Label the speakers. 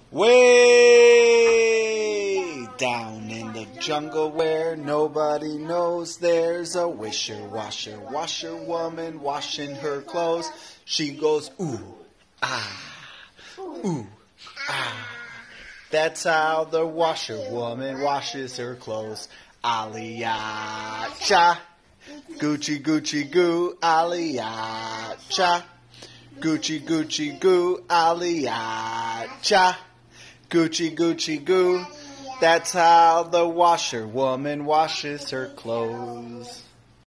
Speaker 1: Way down in the jungle where nobody knows, there's a wisher-washer, washerwoman washing her clothes. She goes, ooh, ah, ooh, ah. That's how the washerwoman washes her clothes. Aliyah, cha, Gucci, Gucci, goo, Aliyah, cha. Gucci, Gucci, goo, Aliyah, cha. Gucci, Gucci, goo. That's how the washerwoman washes her clothes.